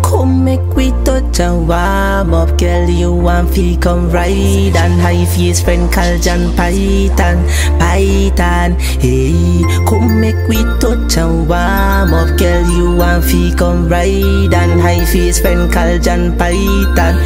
Come make we touch and warm up, girl. You want feel come ride and high face friend called John Python. Hey, come make we touch and warm up, girl. You want feel come ride and high face friend called John Python.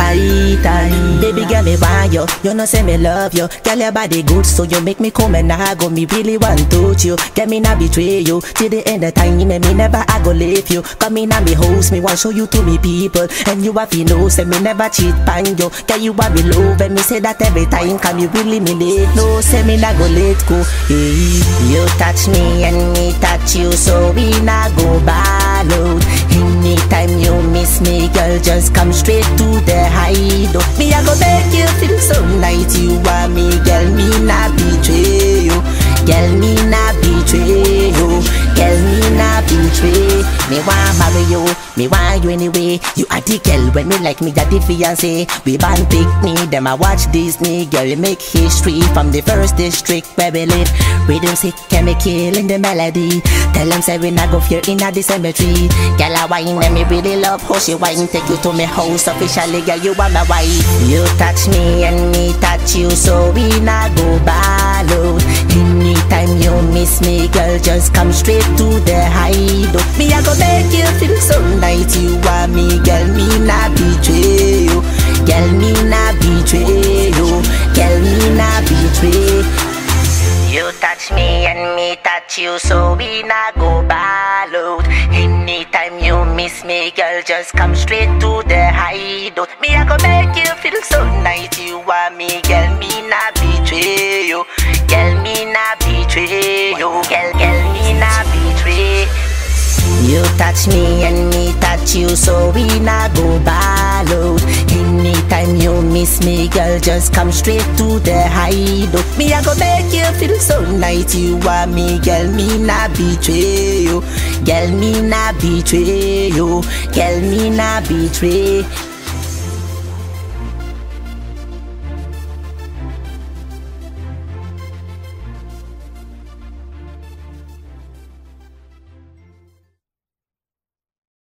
Baby girl, me want you. You know say me love you. Girl, your body good, so you make me come and I go. Me really want to touch you. Get me not betray you. Till the end of time, me never I go leave you. Come in and me house, me want show you to me people. And you have to know, say me never cheat pan you. Girl, you have me love, and me say that every time. Come you really me late, no, say me not go let go. Hey, you touch me and me touch you, so we not go bad out. Anytime you miss me, girl, just come straight to the hideout. Me I go make you feel so nice. You want me, girl, me not betray you. Girl, me not betray you. Girl, me not betray. Me want marry you, me want you anyway. You are the girl when me like me that the fiancé. We band pick me, them I watch Disney. Girl, you make history from the first district where we live. Rhythm sick, chemical in the melody. Tell them say we not go fear in the cemetery. Girl, I wine and me really love how she wine. Take you to my house officially, girl, you are my wife. You touch me and me touch you, so we not go bad out. Anytime you miss me, girl, just come straight to the hideout. Me I go make you feel so nice. You want me, girl, me not betray you. Girl, me not betray you. Girl, me not betray. You touch me and me touch you, so we not go bad out. Anytime you miss me, girl, just come straight to the hideout. Me I go make you feel so nice. You want me, girl, me not betray you. Girl, me not betray you. Girl, me not betray. You touch me and me touch you, so we not go bad out. Anytime you miss me, girl, just come straight to the hideout. Me I go make you feel so nice. You want me, girl, me not betray you. Girl, me not betray you. Girl, me not betray.